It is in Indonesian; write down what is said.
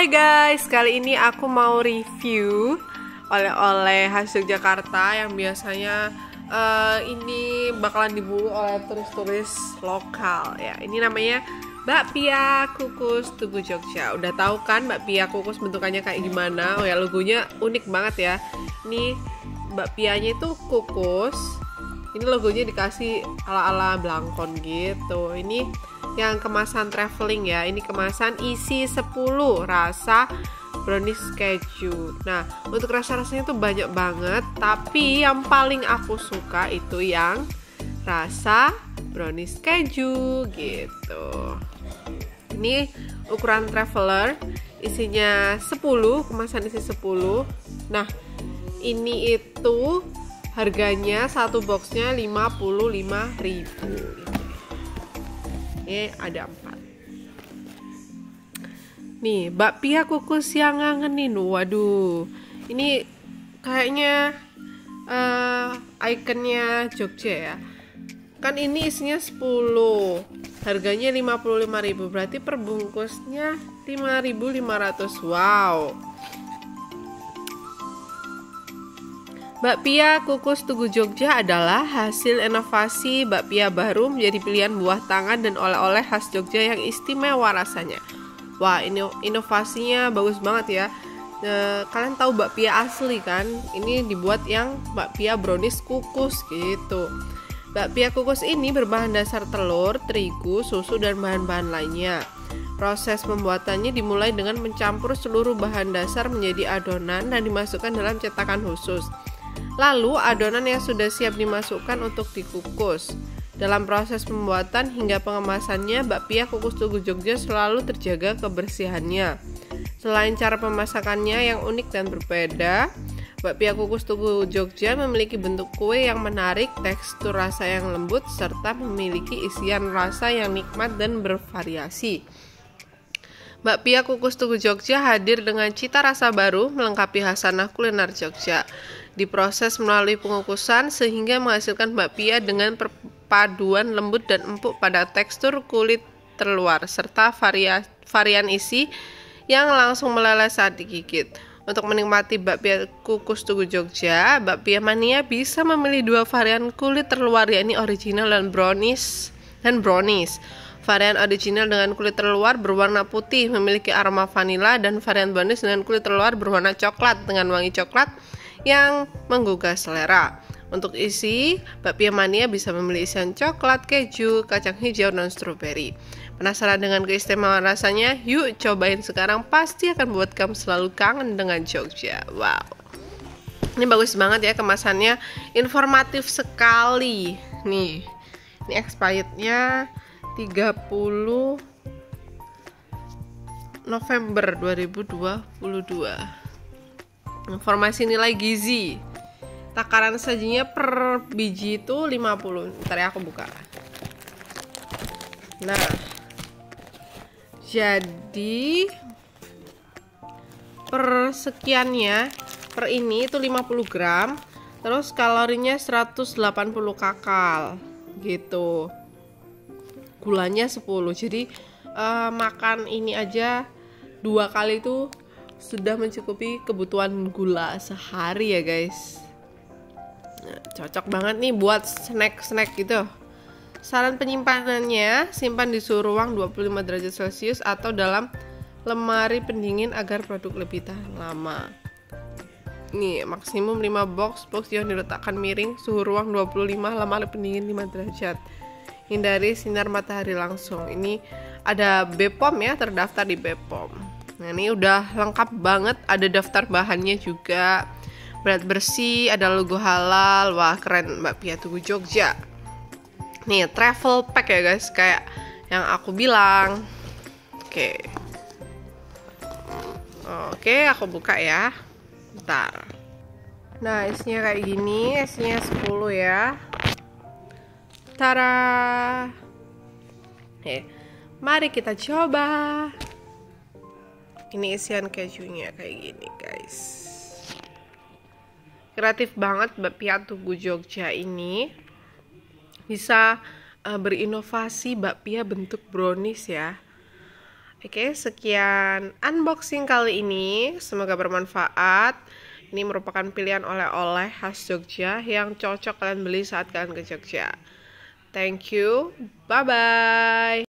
Hai guys, kali ini aku mau review oleh-oleh khas Yogyakarta yang biasanya ini bakalan diburu oleh turis-turis lokal ya. Ini namanya bakpia kukus Tugu Jogja. Udah tahu kan bakpia kukus bentukannya kayak gimana? Oh ya, logonya unik banget ya. Ini bakpianya itu kukus. Ini logonya dikasih ala-ala Blangkon gitu. Ini yang kemasan traveling ya. Ini kemasan isi 10 rasa brownies keju. Nah, untuk rasa-rasanya tuh banyak banget, tapi yang paling aku suka itu yang rasa brownies keju gitu. Ini ukuran traveler, isinya 10, kemasan isi 10. Nah, ini itu harganya satu boxnya 55.000. Ini ada 4. Nih, bakpia kukus yang ngangenin. Waduh, ini kayaknya ikonnya Jogja ya. Kan ini isinya 10, harganya 55.000, berarti per bungkusnya 5.500. Wow. Bakpia kukus Tugu Jogja adalah hasil inovasi bakpia baru, menjadi pilihan buah tangan dan oleh-oleh khas Jogja yang istimewa rasanya. Wah, ini inovasinya bagus banget ya. Kalian tahu bakpia asli kan? Ini dibuat yang bakpia brownies kukus gitu. Bakpia kukus ini berbahan dasar telur, terigu, susu, dan bahan-bahan lainnya. Proses pembuatannya dimulai dengan mencampur seluruh bahan dasar menjadi adonan dan dimasukkan dalam cetakan khusus. Lalu adonan yang sudah siap dimasukkan untuk dikukus. Dalam proses pembuatan hingga pengemasannya, bakpia kukus Tugu Jogja selalu terjaga kebersihannya. Selain cara pemasakannya yang unik dan berbeda, bakpia kukus Tugu Jogja memiliki bentuk kue yang menarik, tekstur rasa yang lembut, serta memiliki isian rasa yang nikmat dan bervariasi. Bakpia kukus Tugu Jogja hadir dengan cita rasa baru, melengkapi khasanah kuliner Jogja. Diproses melalui pengukusan sehingga menghasilkan bakpia dengan perpaduan lembut dan empuk pada tekstur kulit terluar, serta varian isi yang langsung meleleh saat digigit. Untuk menikmati bakpia kukus Tugu Jogja, bakpia mania bisa memilih 2 varian kulit terluar, yakni original dan brownies. Varian original dengan kulit terluar berwarna putih, memiliki aroma vanila, dan varian brownies dengan kulit terluar berwarna coklat dengan wangi coklat yang menggugah selera. Untuk isi, bakpia mania bisa memilih isian coklat, keju, kacang hijau, dan stroberi. Penasaran dengan keistimewaan rasanya? Yuk cobain sekarang, pasti akan buat kamu selalu kangen dengan Jogja. Wow. Ini bagus banget ya kemasannya, informatif sekali. Nih, ini expirednya 30 November 2022. Informasi nilai gizi. Takaran sajinya per biji itu 50. Ntar ya aku buka. Nah, jadi per sekiannya, per ini itu 50 gram. Terus kalorinya 180 kakal gitu. Gulanya 10. Jadi makan ini aja 2 kali itu sudah mencukupi kebutuhan gula sehari ya guys. Nah, cocok banget nih buat snack-snack gitu. Saran penyimpanannya, simpan di suhu ruang 25 derajat Celcius atau dalam lemari pendingin agar produk lebih tahan lama. Nih, maksimum 5 box yang diletakkan miring, suhu ruang 25, lemari pendingin 5 derajat. Hindari sinar matahari langsung. Ini ada BPOM ya, terdaftar di BPOM. Nah, ini udah lengkap banget, ada daftar bahannya juga, berat bersih, ada logo halal. Wah, keren bakpia Tugu Jogja. Nih, travel pack ya guys, kayak yang aku bilang. Oke, aku buka ya. Bentar. Nah, isinya kayak gini, isinya 10 ya. Tara. Mari kita coba. Ini isian kejunya kayak gini guys. Kreatif banget bakpia Tugu Jogja ini. Bisa berinovasi bakpia bentuk brownies ya. Oke, sekian unboxing kali ini. Semoga bermanfaat. Ini merupakan pilihan oleh-oleh khas Jogja yang cocok kalian beli saat kalian ke Jogja. Thank you. Bye-bye.